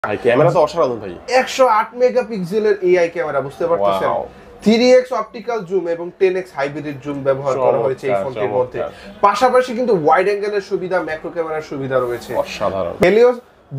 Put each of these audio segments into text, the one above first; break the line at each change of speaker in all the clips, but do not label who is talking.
Camera তো অসাধারণ ভাই।
108 মেগাপিক্সেলের এআই ক্যামেরা, বুঝতে পারতেছেন? 3x অপটিক্যাল জুম এবং 10x হাইব্রিড জুম ব্যবহার করা হয়েছে এই ফোনটির মধ্যে। পাশাপাশি কিন্তু ওয়াইড অ্যাঙ্গেলের সুবিধা, ম্যাক্রো ক্যামেরার সুবিধা রয়েছে।
অসাধারণ।
হেলিওস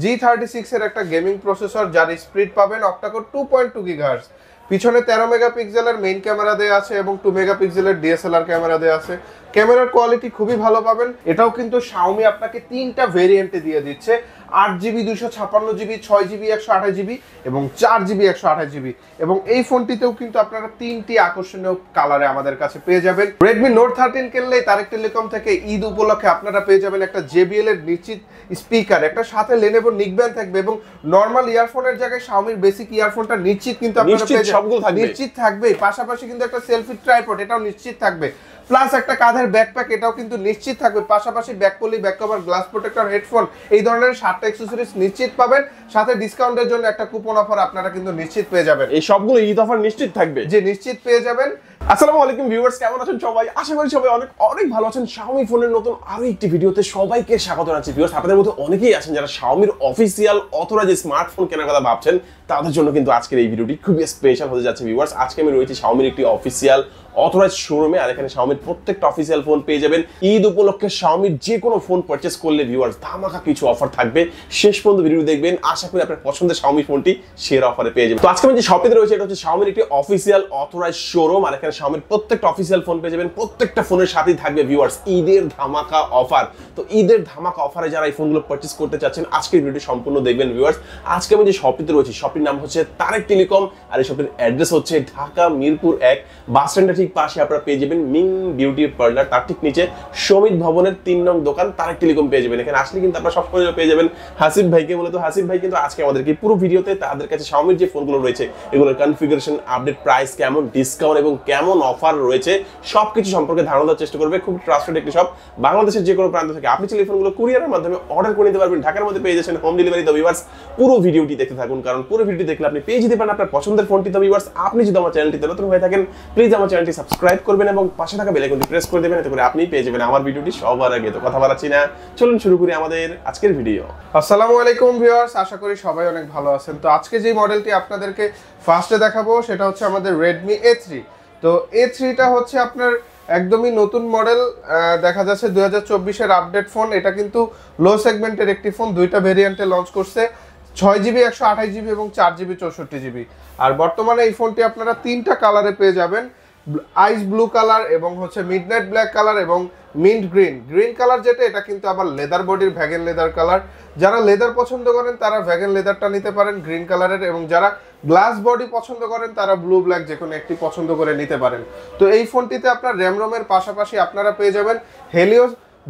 G36 এর একটা গেমিং প্রসেসর, যার স্পিড পাবেন অক্টাকোর 2.2 GHz। পিছনে 13 মেগাপিক্সেলের মেইন ক্যামেরা দেয়া আছে এবং 2 মেগাপিক্সেলের ডিএসএলআর ক্যামেরা দেয়া আছে। ক্যামেরার কোয়ালিটি খুবই ভালো পাবেন। এটাও কিন্তু Xiaomi আপনাকে 3টা ভেরিয়েন্টে দিয়ে দিচ্ছে, 8GB 256GB, 6GB 128GB এবং 4GB 128GB। এবং এই ফোনটিতেও কিন্তু আপনারা 3টি আকর্ষণীয় কালারে আমাদের কাছে পেয়ে যাবেন। Redmi Note 13 কিনলেই তারেক টেলিকম থেকে ঈদ উপলক্ষে আপনারা পেয়ে যাবেন একটা JBL এর নিশ্চিত স্পিকার, একটা সাথে Lenovo নিকব্যান্ড থাকবে এবং নরমাল ইয়ারফোনের জায়গায় Xiaomi বেসিক ইয়ারফোনটা নিশ্চিত কিন্তু আপনারা পেয়ে যাবেন, নিশ্চিত থাকবে। পাশাপাশি কিন্তু একটা সেলফি ট্রাইপড, এটাও নিশ্চিত থাকবে। প্লাস একটা কাঁধের ব্যাকপ্যাক, এটাও কিন্তু নিশ্চিত থাকবে। পাশাপাশি back poly, back cover, glass protector, headphone, এই ধরনের 7টা অ্যাকসেসরিজ নিশ্চিত পাবেন। সাথে ডিসকাউন্টের জন্য একটা কুপন অফার আপনারা কিন্তু নিশ্চিত পেয়ে যাবেন।
এই সবগুলো ঈদ অফার নিশ্চিত থাকবে,
যে নিশ্চিত পেয়ে যাবেন।
আসসালামু আলাইকুম ভিউয়ার্স, কেমন আছেন সবাই? আশা করি সবাই অনেক অনেক ভালো আছেন। Xiaomi ফোনের নতুন আরো একটি ভিডিওতে সবাইকে স্বাগত জানাচ্ছি। ভিউয়ার্স, আপনাদের মধ্যে অনেকেই আছেন যারা Xiaomiর অফিসিয়াল অথরাইজ স্মার্টফোন কেনার কথা ভাবছেন, তাদের জন্য কিন্তু আজকের এই ভিডিওটি খুবই স্পেশাল হতে যাচ্ছে। ভিউয়ার্স, আজকে আমি রয়েছি Xiaomiর একটি অফিসিয়াল অথরাইজ শোরুমে, আর এখানে Xiaomiর প্রত্যেকটা অফিসিয়াল ফোন পেয়ে যাবেন। ঈদ উপলক্ষে Xiaomiর যে কোনো ফোন পারচেজ করলে ভিউয়ার্স ধামাকা কিছু অফার থাকবে। শেষ পর্যন্ত ভিডিও দেখবেন, আশা করি আপনার পছন্দের Xiaomi ফোনটি সেরা অফারে পেয়ে যাবেন। তো আজকে আমি যে শপটিতে রয়েছে এটা হচ্ছে Xiaomiর একটি অফিসিয়াল অথরাইজ শোরুম, আর এখানে Xiaomiর প্রত্যেকটা অফিসিয়াল ফোন পেয়ে যাবেন। প্রত্যেকটা ফোনের সাথেই থাকবে ভিউয়ার্স ঈদের ধামাকা অফার। তো ঈদের ধামাকা অফারে যারা এই ফোনগুলো পারচেজ করতে চাচ্ছেন, আজকের ভিডিওটি সম্পূর্ণ দেখবেন ভিউয়ার্স। আজকে আমি যে শপটিতে রয়েছি, শপটির নাম হচ্ছে তারেক টেলিকম, আর এই শপটির অ্যাড্রেস হচ্ছে ঢাকা মিরপুর 1 বাস স্ট্যান্ডের ঠিক পাশে আপনারা পেয়ে যাবেন মিং বিউটি পার্লার, তার ঠিক নিচে সমিত ভবনের 3 নং দোকান তারেক টেলিকম পেয়ে যাবেন। এখানে আসলে কিন্তু আপনারা সবসময় পেয়ে যাবেন হাসিব ভাইকে। মূলত হাসিব ভাই কিন্তু আজকে আমাদেরকে পুরো ভিডিওতে তাদের কাছে Xiaomiর যে ফোনগুলো রয়েছে, এগুলোর কনফিগারেশন, আপডেট, প্রাইস কেমন, ডিসকাউন্ট এবং কেমন অফার রয়েছে সবকিছু সম্পর্কে ধারণা দেওয়ার চেষ্টা করবে। খুব ট্রাস্টেড একটি শপ, বাংলাদেশের যে কোনো প্রান্ত থেকে আপনি চাইলে ফোনগুলো কুরিয়ারের মাধ্যমে অর্ডার করে নিতে পারবেন। ঢাকার মধ্যে পেয়ে যাচ্ছেন হোম ডেলিভারি। তো ভিউয়ার্স, পুরো ভিডিওটি দেখতে থাকুন, কারণ পুরো ভিডিওটি দেখলে আপনি পেয়ে যেতে পারেন আপনার পছন্দের ফোনটি। তো ভিউয়ার্স, আপনি যদি আমার চ্যানেলটিতে নতুন হয়ে থাকেন, প্লিজ আমার চ্যানেলটি সাবস্ক্রাইব করবেন এবং পাশে থাকা বেল আইকনটি প্রেস করে দেবেন, এতে করে আপনি পেয়ে যাবেন আমার ভিডিওটি সবার আগে। তো কথা বাড়াচ্ছি না, চলুন শুরু করি আমাদের আজকের ভিডিও।
আসসালামু আলাইকুম ভিউয়ার্স, আশা করি সবাই অনেক ভালো আছেন। তো আজকে যে মডেলটি আপনাদেরকে ফার্স্টে দেখাবো সেটা হচ্ছে আমাদের Redmi A3। তো A3টা হচ্ছে আপনার একদমই নতুন মডেল, দেখা যাচ্ছে 2024-এর আপডেট ফোন। এটা কিন্তু লো সেগমেন্টের একটি ফোন, 2টা ভেরিয়েন্টে লঞ্চ করছে, 6GB 128GB এবং 4GB 64GB। আর বর্তমানে এই ফোনটি আপনারা 3টা কালারে পেয়ে যাবেন, আইস ব্লু কালার এবং হচ্ছে মিডনাইট ব্ল্যাক কালার এবং মিন্ট গ্রিন। গ্রিন কালার যেটা, এটা কিন্তু আবার লেদার বডির ভ্যাগন লেদার কালার। যারা লেদার পছন্দ করেন তারা ভ্যাগন লেদারটা নিতে পারেন গ্রিন কালারের, এবং যারা গ্লাস বডি পছন্দ করেন তারা ব্লু ব্ল্যাক যে কোনো একটি পছন্দ করে নিতে পারেন। তো এই ফোনটিতে আপনার র্যাম রোমের পাশাপাশি আপনারা পেয়ে যাবেন হেলিওস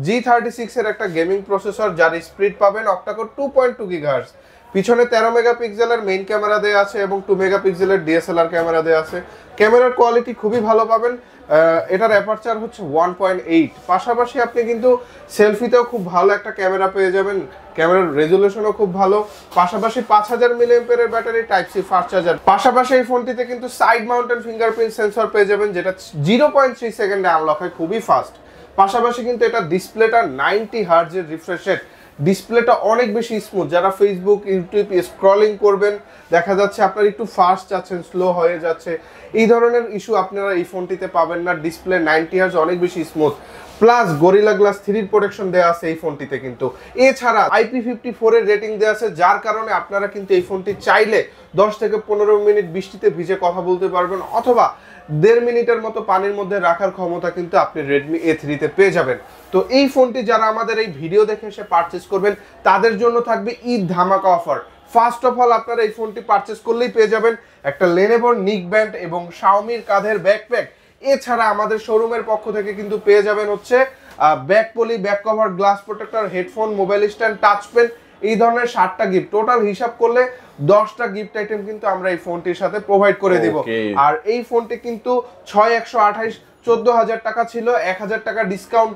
G36 এর একটা গেমিং প্রসেসর, যার স্পিড পাবেন অক্টাকোর 2.2 GHz। পিছনে 13 মেগাপিক্সেলের মেইন ক্যামেরা দেয়া আছে এবং 2 মেগাপিক্সেলের ডিএসএলআর ক্যামেরা দেয়া আছে। ক্যামেরার কোয়ালিটি খুবই ভালো পাবেন। এটার অ্যাপারচার হচ্ছে 1.8। পাশাপাশি আপনি কিন্তু সেলফিতেও খুব ভালো একটা ক্যামেরা পেয়ে যাবেন, ক্যামেরার রেজুলেশনও খুব ভালো। পাশাপাশি 5000 mAh battery, type C fast charger. পাশাপাশি এই ফোনটিতে কিন্তু সাইড মাউন্টেন ফিঙ্গারপ্রিন্ট সেন্সর পেয়ে যাবেন, যেটা 0.3 সেকেন্ডে আনলক হয়, খুবই ফাস্ট। পাশাপাশি কিন্তু এটা ডিসপ্লেটা 90 হার্টজের রিফ্রেশ রেট, ডিসপ্লেটা অনেক বেশি স্মুথ। যারা ফেসবুক, ইউটিউব স্ক্রলিং করবেন, দেখা যাচ্ছে আপনার একটু ফাস্ট যাচ্ছেন, স্লো হয়ে যাচ্ছে, এই ধরনের ইস্যু আপনারা এই ফোনটিতে পাবেন না। ডিসপ্লে 90 হার্টজ, অনেক বেশি smooth. Plus Gorilla glass 3 protection দেওয়া আছে এই ফোনটিতে কিন্তু। এছাড়া IP54 এর রেটিং দেওয়া আছে, যার কারণে আপনারা কিন্তু এই ফোনটি চাইলে 10 থেকে 15 মিনিট বৃষ্টিতে ভিজে কথা বলতে পারবেন, অথবা 1.5 মিনিটের মতো পানির মধ্যে রাখার ক্ষমতা কিন্তু আপনি Redmi A3-তে পেয়ে যাবেন। তো এই ফোনটি যারা আমাদের এই ভিডিও দেখে এসে পারচেজ করবেন, তাদের জন্য থাকবে ঈদ ধামাকা অফার। ফার্স্ট অফ অল আপনারা এই ফোনটি পারচেজ করলেই পেয়ে যাবেন একটা Lenovo নিকব্যান্ড এবং Xiaomiর কাঁধের ব্যাকপ্যাক। এছাড়া আমাদের শোরুমের পক্ষ থেকে কিন্তু পেয়ে যাবেন হচ্ছে back poly, back cover, glass protector, headphone, mobile stand, touch pen, এই ধরনের 7টা গিফট। টোটাল হিসাব করলে 10টা গিফট আইটেম কিন্তু আমরা এই ফোনটির সাথে প্রোভাইড করে দিব। আর এই ফোনটি কিন্তু 6128 14,000 টাকা ছিল, 1000 টাকা ডিসকাউন্ট করে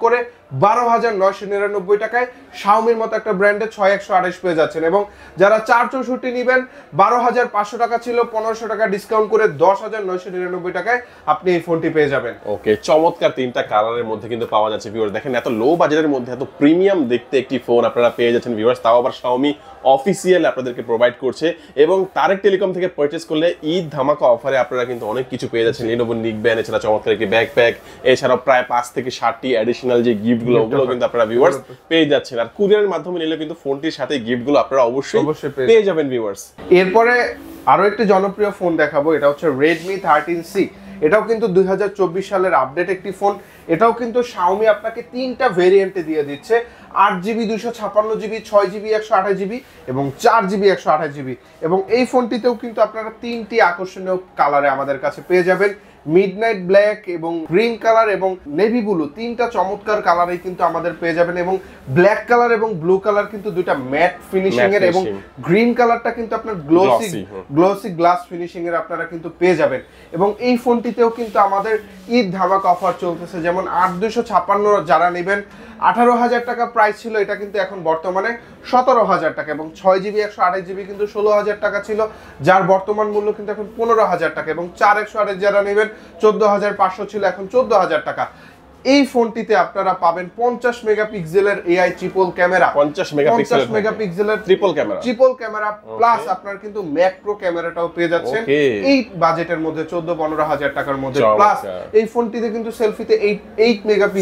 12,999 টাকায় শাওমির মতো একটা ব্র্যান্ডে 6128 পেয়ে যাচ্ছেন। এবং যারা 464 নেবেন 12,500 টাকা ছিল, 1500 টাকা ডিসকাউন্ট করে 10,999 টাকায় আপনি এই ফোনটি পেয়ে যাবেন।
ওকে, চমৎকার তিনটা কালারের মধ্যে কিন্তু পাওয়া যাচ্ছে ভিউয়ার্স। দেখেন এত লো বাজেটের মধ্যে এত প্রিমিয়াম দেখতে একটি ফোন আপনারা পেয়ে যাচ্ছেন ভিউয়ার্স, তাও আবার শাওমি অফিসিয়াল আপনাদেরকে প্রোভাইড করছে। এবং তারেক টেলিকম থেকে পারচেজ করলে ঈদ ধামাকা অফারে আপনারা কিন্তু অনেক কিছু পেয়ে যাচ্ছেন। Lenovo নিকব্যান্ড, এছাড়া চমৎকার একটি ব্যাকপ্যাক, এছাড়াও প্রায় 5 থেকে 60টি অ্যাডিশনাল যে গিফটগুলো ওগুলো কিন্তু আপনারা ভিউয়ার্স পেয়ে যাচ্ছেন। আর কুরিয়ারের মাধ্যমে নিলে কিন্তু ফোনটির সাথে গিফটগুলো আপনারা অবশ্যই পেয়ে যাবেন ভিউয়ার্স।
এরপরে আরো একটি জনপ্রিয় ফোন দেখাবো, এটা হচ্ছে Redmi 13C। এটাও কিন্তু 2024 সালের আপডেট একটি ফোন। এটাও কিন্তু শাওমি আপনাকে তিনটা ভেরিয়েন্টে দিয়ে দিচ্ছে, 8GB 256GB, 6GB 128GB এবং 4GB 128GB। এবং এই ফোনটিতেও কিন্তু আপনারা তিনটি আকর্ষণীয় কালারে আমাদের কাছে পেয়ে যাবেন, মিডনাইট ব্ল্যাক এবং গ্রিন কালার এবং নেভি ব্লু, তিনটা চমৎকার কালারেই কিন্তু আমাদের পেয়ে যাবেন। এবং ব্ল্যাক কালার এবং ব্লু কালার কিন্তু দুইটা ম্যাট ফিনিশিং এর, এবং গ্রিন কালারটা কিন্তু আপনার গ্লোসি গ্লাস ফিনিশিং এর আপনারা কিন্তু পেয়ে যাবেন। এবং এই ফোনটিতেও কিন্তু আমাদের ঈদ ধামাকা অফার চলতেছে, যেমন 8256 যারা নেবেন 18,000 টাকা প্রাইস ছিল, এটা কিন্তু এখন বর্তমানে 17,000 টাকা। এবং 6GB 128GB কিন্তু 16,000 টাকা ছিল, যার বর্তমান মূল্য কিন্তু এখন 15,000 টাকা। এবং 4/128 যারা নেবেন 14,500 ছিল, এখন 14,000 টাকা। এই ফোনটিতে আপনারা পাবেন 50 মেগাপিক্সেলের AI ট্রিপল ক্যামেরা,
50
মেগাপিক্সেলের ট্রিপল ক্যামেরা প্লাস আপনার কিন্তু ম্যাক্রো ক্যামেরাটাও পেয়ে যাচ্ছেন এই বাজেটের মধ্যে 14-15,000 টাকার মধ্যে। প্লাস এই ফোনটিতে কিন্তু সেলফিতে 8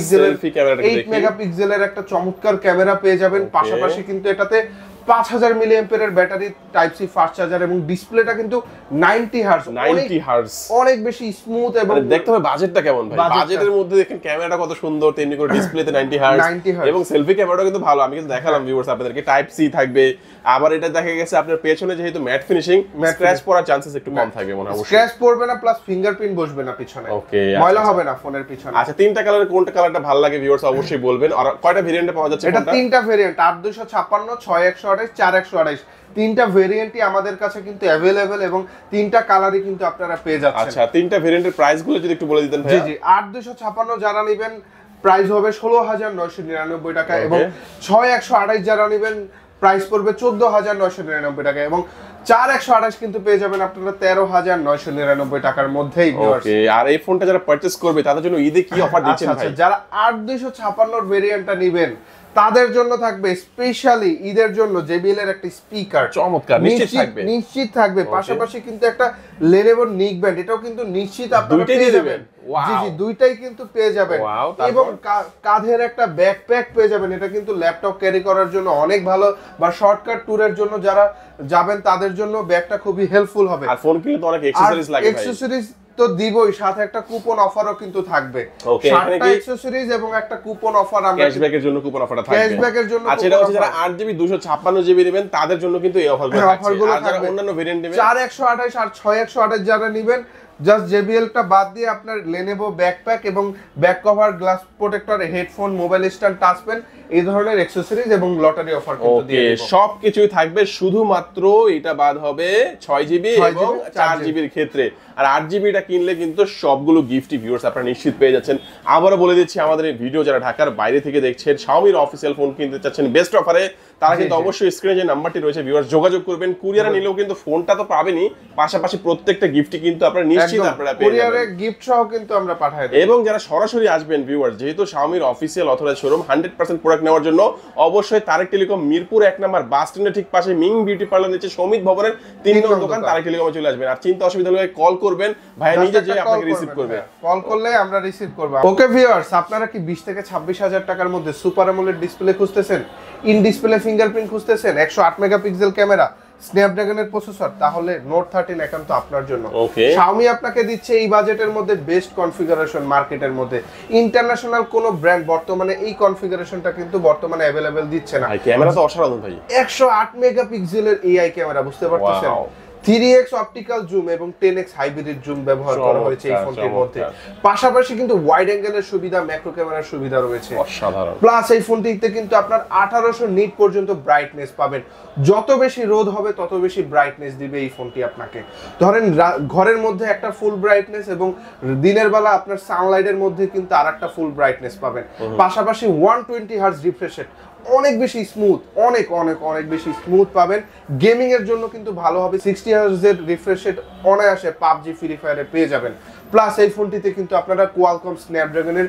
মেগাপিক্সেলের একটা চমৎকার ক্যামেরা পেয়ে যাবেন। পাশাপাশি কিন্তু এটাতে 5000 মিলিঅ্যাম্পিয়ারের battery, type C fast charger, এবং ডিসপ্লেটা কিন্তু 90 হার্টজ, অনেক বেশি স্মুথ। এবং
দেখতে হবে বাজেটটা কেমন ভাই, বাজেটের মধ্যে দেখেন ক্যামেরাটা কত সুন্দর, তেমনি করে ডিসপ্লেতে 90 হার্টজ এবং সেলফি ক্যামেরাটা কিন্তু ভালো। আমি কিন্তু দেখালাম ভিউয়ার্স আপনাদেরকে, টাইপ সি থাকবে। আবার এটা দেখা গেছে আপনার পেছনে যেহেতু ম্যাট ফিনিশিং, স্ক্র্যাচ পড়ার চান্সেস একটু কম থাকবে মনে হয়।
স্ক্র্যাচ পড়বে না, প্লাস ফিঙ্গারপ্রিন্ট বসবে না পিছনে, ওকে, ময়লা হবে না ফোনের পিছনে।
আচ্ছা, তিনটা কালারের কোনটা কালারটা ভালো লাগে ভিউয়ার্স অবশ্যই বলবেন। আর কয়টা ভেরিয়েন্টে পাওয়া যাচ্ছে?
এটা তিনটা ভেরিয়েন্ট, 8256, 6128, 4128, তিনটা ভেরিয়েন্টই আমাদের কাছে কিন্তু अवेलेबल এবং তিনটা কালারই কিন্তু আপনারা পেয়ে যাচ্ছেন।
আচ্ছা, তিনটা ভেরিয়েন্টের প্রাইসগুলো যদি একটু বলে দিতেন ভাই।
জি জি, 8256 যারা নেবেন প্রাইস হবে 16,999 টাকা, এবং 6128 যারা নেবেন প্রাইস পড়বে 14,999 টাকা, এবং 4128 কিন্তু পেয়ে যাবেন আপনারা 13,999 টাকার মধ্যেই।
ওকে, আর এই ফোনটা যারা পারচেজ করবে তাদের জন্য ঈদে কি অফার দিচ্ছেন ভাই?
যারা 8256 ভেরিয়েন্টটা নেবেন তাদের জন্য থাকবে স্পেশালি ঈদের জন্য JBL এর একটা স্পিকার,
চমৎকার,
নিশ্চিত থাকবে। পাশাপাশি কিন্তু একটা Lenovo নিকব্যান্ড, এটাও কিন্তু নিশ্চিত আপনারা পেয়ে যাবেন। জি জি, দুইটাই কিন্তু পেয়ে যাবেন। এবং কাঁধের একটা ব্যাকপ্যাক পেয়ে যাবেন, এটা কিন্তু ল্যাপটপ ক্যারি করার জন্য অনেক ভালো, বা শর্টকাট ট্যুরের জন্য যারা যাবেন তাদের জন্য ব্যাগটা খুবই হেল্পফুল হবে।
আর ফোন কিনলে তো অনেক অ্যাকসেসরিজ লাগে ভাই।
অ্যাকসেসরিজ তো দিবই, সাথে একটা কুপন অফারও কিন্তু থাকবে।
ওকে, এখানে কি
অ্যাকসেসরিজ এবং একটা কুপন অফার, আমরা
ক্যাশব্যাকের জন্য কুপন অফারটা থাকবে।
ক্যাশব্যাকের জন্য
আচ্ছা, এটা হচ্ছে যারা 8GB 256GB নেবেন তাদের জন্য কিন্তু এই অফারগুলো থাকবে। আর যারা অন্যান্য ভেরিয়েন্ট নেবেন
4128 আর 6128 যারা নেবেন, জাস্ট JBL টা বাদ দিয়ে আপনার Lenovo ব্যাকপ্যাক এবং back cover, glass protector, headphone, mobile stand, touch pen, এই ধরনের অ্যাকসেসরিজ এবং লটারি অফার কিন্তু দিয়ে দেব।
সবকিছুই থাকবে, শুধুমাত্র এটা বাদ হবে 6GB এবং 4GB এর ক্ষেত্রে। আর 8GB টা কিনলে কিন্তু সবগুলো গিফটই ভিউয়ার্স আপনারা নিশ্চিত পেয়ে যাচ্ছেন। আবারও বলে দিচ্ছি, আমাদের এই ভিডিও যারা ঢাকার বাইরে থেকে দেখছেন, শাওমির অফিসিয়াল ফোন কিনতে চাচ্ছেন বেস্ট অফারে, তারা কিন্তু অবশ্যই স্ক্রিনে যে নাম্বারটি রয়েছে ভিউয়ার্স যোগাযোগ করবেন। কুরিয়ারে নিলেও কিন্তু ফোনটা তো পাবেনই, পাশাপাশি প্রত্যেকটা গিফটই কিন্তু আপনারা নিশ্চিত আপনারা পেয়ে যাবেন।
কুরিয়ারে গিফট সহ কিন্তু আমরা পাঠাই দেব।
এবং যারা সরাসরি আসবেন ভিউয়ার্স, যেহেতু শাওমির অফিসিয়াল অথরাইজড শোরুম, 100% প্রোডাক্ট নেওয়ার জন্য অবশ্যই তারেক টেলিকম মিরপুর 1 নম্বর বাস স্ট্যান্ডের ঠিক পাশে মিং বিউটি পার্লার নিচে সমিত ভবনের 3 নম্বর দোকান তারেক টেলিকমে চলে আসবেন। আর চিন্তা অসুবিধা হলে কল করবেন, ভাই নিজে যে আপনাকে রিসিভ করবে,
কল করলে আমরা রিসিভ করব। ওকে ভিউয়ার্স, আপনারা কি 20 থেকে 26,000 টাকার মধ্যে সুপার অ্যামোলেড ডিসপ্লে খুঁজতেছেন, ইন ডিসপ্লে ফিঙ্গারপ্রিন্ট খুঁজতেছেন, 108 মেগাপিক্সেল ক্যামেরা, স্ন্যাপড্রাগনের প্রসেসর, তাহলে নোট 13 একান্ত আপনার জন্য। শাওমি আপনাকে দিচ্ছে এই বাজেটের মধ্যে বেস্ট কনফিগারেশন মার্কেটের মধ্যে। ইন্টারন্যাশনাল কোন ব্র্যান্ড বর্তমানে এই কনফিগারেশনটা কিন্তু বর্তমানে अवेलेबल দিচ্ছে না।
ক্যামেরা তো অসাধারণ ভাই,
108 মেগাপিক্সেলের AI ক্যামেরা, বুঝতে পারতেছেন? 3x অপটিক্যাল জুম এবং 10x হাইব্রিড জুম ব্যবহার করা হয়েছে এই ফোনটির মধ্যে। পাশাপাশি কিন্তু ওয়াইড অ্যাঙ্গেলের সুবিধা, ম্যাক্রো ক্যামেরার সুবিধা রয়েছে
অসাধারণ।
প্লাস এই ফোনটিতে কিন্তু আপনার 1800 নিট পর্যন্ত ব্রাইটনেস পাবেন। যত বেশি রোদ হবে তত বেশি ব্রাইটনেস দিবে এই ফোনটি আপনাকে। ধরেন ঘরের মধ্যে একটা ফুল ব্রাইটনেস এবং দিনের বেলা আপনার সানলাইটের মধ্যে কিন্তু আরেকটা ফুল ব্রাইটনেস পাবেন। পাশাপাশি 120 হার্জ রিফ্রেশ রেট, অনেক বেশি স্মুথ, অনেক অনেক অনেক বেশি স্মুথ পাবেন। গেমিং এর জন্য কিন্তু ভালো হবে। 60 হার্জের রিফ্রেশ রেট অনায়াসে পাবজি, ফ্রি ফায়ারে পেয়ে যাবেন। প্লাস এই ফোনটিতে কিন্তু আপনারা কোয়ালকম স্ন্যাপড্রাগনের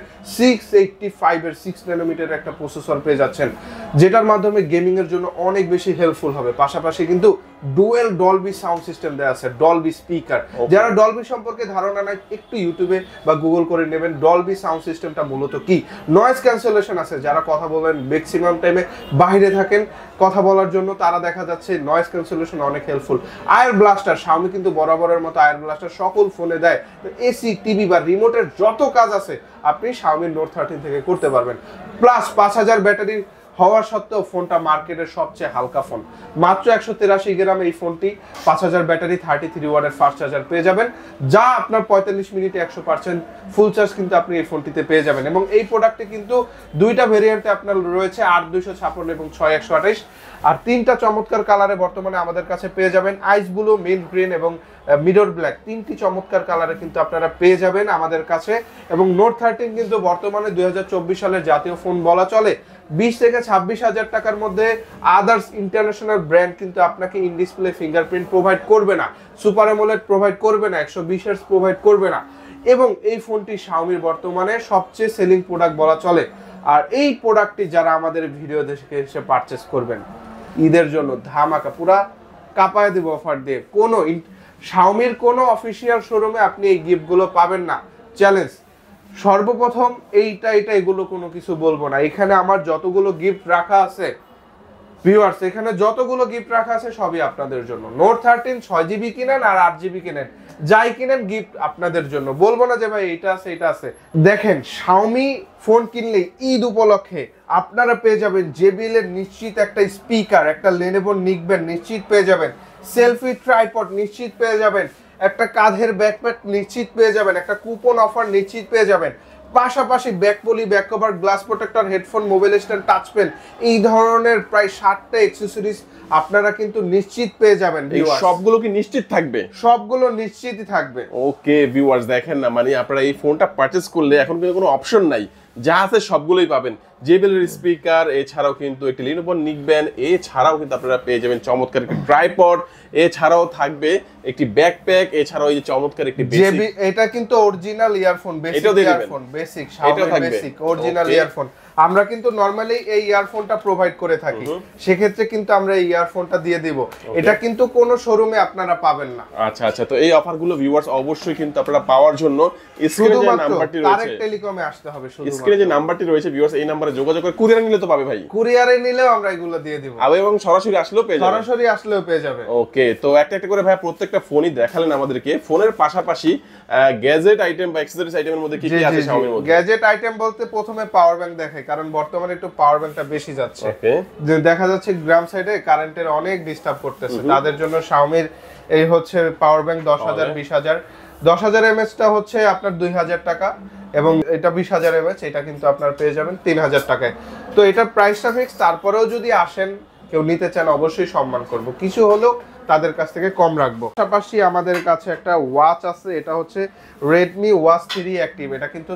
685 এর 6 ন্যানোমিটার একটা প্রসেসর পেয়ে যাচ্ছেন, যেটার মাধ্যমে গেমিং এর জন্য অনেক বেশি হেল্পফুল হবে। পাশাপাশি কিন্তু ডুয়েল ডলবি সাউন্ড সিস্টেম দেওয়া আছে, ডলবি স্পিকার। যারা ডলবি সম্পর্কে ধারণা নাই একটু ইউটিউবে বা গুগল করে নেবেন ডলবি সাউন্ড সিস্টেমটা মূলত কি। নয়েজ ক্যান্সেলেশন আছে, যারা কথা বলেন ম্যাক্সিমাম টাইমে বাইরে থাকেন কথা বলার জন্য, তারা দেখা যাচ্ছে নয়েজ ক্যান্সেলেশন অনেক হেল্পফুল। আয়ার ব্লাস্টার, শাওমি কিন্তু বরাবরের মতো আয়ার ব্লাস্টার সকল ফোনে দেয়। এসি, টিভি বা রিমোটের যত কাজ আছে আপনি শাওমি নোট 13 থেকে করতে পারবেন। প্লাস 5000 ব্যাটারি হওয়ার সত্ত্বেও ফোনটা মার্কেটের সবচেয়ে হালকা ফোন। মাত্র 183 গ্রাম এই ফোনটি, 5000 ব্যাটারি, 33 ওয়াটের ফাস্ট চার্জার পেয়ে যাবেন, যা আপনার 45 মিনিটে 100% ফুল চার্জ কিন্তু আপনি এই ফোনটিতে পেয়ে যাবেন। এবং এই প্রোডাক্টে কিন্তু দুইটা ভেরিয়েন্টে আপনার রয়েছে, 8256 এবং 6128। আর তিনটা চমৎকার কালারে বর্তমানে আমাদের কাছে পেয়ে যাবেন, আইস ব্লু, মিন্ট গ্রিন এবং মিডর ব্ল্যাক। তিনটি চমৎকার কালারে কিন্তু আপনারা পেয়ে যাবেন আমাদের কাছে। এবং নোট 13 কিন্তু বর্তমানে 2024 সালের জাতীয় ফোন বলা চলে। 20 থেকে 26 হাজার টাকার মধ্যে আদার্স ইন্টারন্যাশনাল ব্র্যান্ড কিন্তু আপনাকে ইন ডিসপ্লে ফিঙ্গারপ্রিন্ট প্রোভাইড করবে না, সুপার অ্যামোলেড প্রোভাইড করবে না, 120 হার্টজ প্রোভাইড করবে না। এবং এই ফোনটি শাওমির বর্তমানে সবচেয়ে সেলিং প্রোডাক্ট বলা চলে। আর এই প্রোডাক্টটি যারা আমাদের ভিডিও দেখে এসে পারচেস করবেন, ঈদের জন্য ধামাকা পুরা কাপায় দেব অফার দিয়ে। কোনো শাওমির কোনো অফিসিয়াল শোরুমে আপনি এই গিফটগুলো পাবেন না, চ্যালেঞ্জ। সর্বপ্রথম এইটা এগুলো কোনো কিছু বলবো না, এখানে আমার যতগুলো গিফট রাখা আছে ভিউয়ার্স, এখানে যতগুলো গিফট রাখা আছে সবই আপনাদের জন্য। নোট 13 6GB কিনেন আর 8GB কিনেন, যাই কিনেন গিফট আপনাদের জন্য। বলবো না যে ভাই এইটা আছে এইটা আছে। দেখেন, শাওমি ফোন কিনলে ঈদ উপলক্ষে আপনারা পেয়ে যাবেন JBL এর নিশ্চিত একটা স্পিকার, একটা Lenovo নিকবেন নিশ্চিত পেয়ে যাবেন, সেলফি ট্রাইপড নিশ্চিত পেয়ে যাবেন, একটা কাঁধের ব্যাকপ্যাক নিশ্চিত পেয়ে যাবেন, একটা কুপন অফার নিশ্চিত পেয়ে যাবেন। পাশাপাশি back poly, back cover, glass protector, headphone, mobile stand, touch pen, এই ধরনের প্রায় 60টা অ্যাকসেসরিজ আপনারা কিন্তু নিশ্চিত পেয়ে যাবেন।
সবগুলো কি নিশ্চিত থাকবে?
সবগুলো নিশ্চিতই থাকবে।
ওকে ভিউয়ার্স, দেখেন না, মানে আপনারা এই ফোনটা পারচেজ করলে এখন কিন্তু কোনো অপশন নাই, যা আছে সবগুলোই পাবেন। JBL এর স্পিকার, এছাড়াও কিন্তু একটি Lenovo নিকবেন, এছাড়াও কিন্তু আপনারা পেয়ে যাবেন চমৎকার একটি ট্রাইপড, এছাড়াও থাকবে একটি ব্যাকপ্যাক, এছাড়াও এই যে চমৎকার একটি বেসিক,
এটা কিন্তু original earphone, basic earphone, basic Xiaomi basic original earphone. আমরা কিন্তু নরমালি এই ইয়ারফোনটা প্রোভাইড করে থাকি, সেক্ষেত্রে কিন্তু আমরা এই ইয়ারফোনটা দিয়ে দিব। এটা কিন্তু কোনো শোরুমে আপনারা পাবেন না।
আচ্ছা আচ্ছা, তো এই অফারগুলো ভিউয়ার্স অবশ্যই কিন্তু আপনারা পাওয়ার জন্য স্ক্রিনে যে নাম্বারটি রয়েছে,
ডাইরেক্ট টেলিকমে আসতে হবে।
স্ক্রিনে যে নাম্বারটি রয়েছে ভিউয়ার্স, এই নাম্বারে যোগাযোগ করে কুরিয়ারে নিলে তো পাবে ভাই?
কুরিয়ারে নিলেও আমরা এগুলো দিয়ে দিব,
এবং সরাসরি আসলেও পেয়ে যাবে।
সরাসরি আসলেও পেয়ে যাবে।
ওকে, তো একটা একটা করে ভাই প্রত্যেকটা ফোনই দেখালেন আমাদেরকে। ফোনের পাশাপাশি গ্যাজেট আইটেম বা অ্যাকসেসরিজ আইটেমের মধ্যে কি কি আছে শাওমির মধ্যে?
গ্যাজেট আইটেম বলতে প্রথমে পাওয়ার ব্যাংক দেখাই, কারণ বর্তমানে একটু পাওয়ার ব্যাংকটা বেশি যাচ্ছে। যে দেখা যাচ্ছে গ্রাম সাইডে কারেন্টের অনেক ডিস্টার্ব করতেছে, তাদের জন্য শাওমির এই হচ্ছে পাওয়ার ব্যাংক 10,000 20,000। 10,000 mAh টা হচ্ছে আপনার 2,000 টাকা, এবং এটা 20,000 mAh, এটা কিন্তু আপনার পেয়ে যাবেন 3,000 টাকায়। তো এটা প্রাইসটা ফিক্স, তারপরেও যদি আসেন কেউ নিতে চান অবশ্যই সম্মান করব, কিছু হলেও তাদের কাছ থেকে কম রাখবো। পাশাপাশি আমাদের কাছে একটা ওয়াচ আছে, এটা হচ্ছে Redmi Watch 3 Active। এটা কিন্তু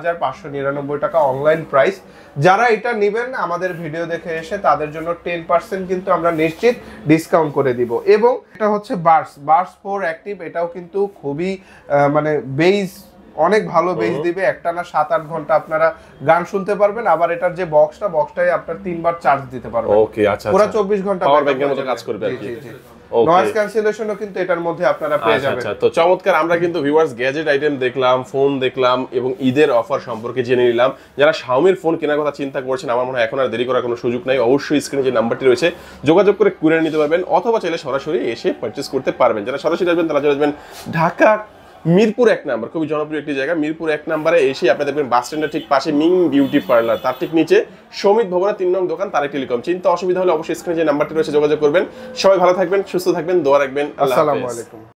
4,599 টাকা অনলাইন প্রাইস। যারা এটা নেবেন আমাদের ভিডিও দেখে এসে তাদের জন্য 10% কিন্তু আমরা নিশ্চিত ডিসকাউন্ট করে দিব। এবং এটা হচ্ছে Buds 4 Active, এটাও কিন্তু খুবই মানে বেস, অনেক ভালো বেস দিবে, একটানা 7-8 ঘন্টা আপনারা গান শুনতে পারবেন। আবার এটার যে বক্সটাই আপনার 3 বার চার্জ দিতে পারবেন।
ওকে, আচ্ছা,
পুরো 24 ঘন্টা
পাওয়ার ব্যাংকের মতো কাজ করবে আর কি।
নয়েজ ক্যান্সেলেশনও কিন্তু এটার মধ্যে আপনারা পেয়ে যাবেন।
আচ্ছা, তো চমৎকার। আমরা কিন্তু ভিউয়ার্স গ্যাজেট আইটেম দেখলাম, ফোন দেখলাম, এবং ঈদের অফার সম্পর্কে জেনে নিলাম। যারা শাওমির ফোন কেনার কথা চিন্তা করছেন, আমার মনে হয় এখন আর দেরি করার কোনো সুযোগ নাই। অবশ্যই স্ক্রিনে যে নাম্বারটি রয়েছে যোগাযোগ করে কুরিয়ার নিতে পারবেন, অথবা চাইলে সরাসরি এসে পারচেজ করতে পারবেন। যারা সরাসরি আসবেন তারা চলে আসবেন ঢাকা মিরপুর 1 নাম্বার, খুবই জনপ্রিয় একটি জায়গা। মিরপুর 1 নাম্বারে এসে আপনি দেখবেন বাস স্ট্যান্ডের ঠিক পাশে মিং বিউটি পার্লার, তার ঠিক নিচে সমিত ভবনের 3 নং দোকান তারেক টেলিকম। চিন্তা অসুবিধা হলে অবশ্যই স্ক্রিনে যে নাম্বারটি রয়েছে যোগাযোগ করবেন। সবাই ভালো থাকবেন, সুস্থ থাকবেন, দোয়া রাখবেন। আল্লাহ
আসসালামু
হাফেজ।
আলাইকুম।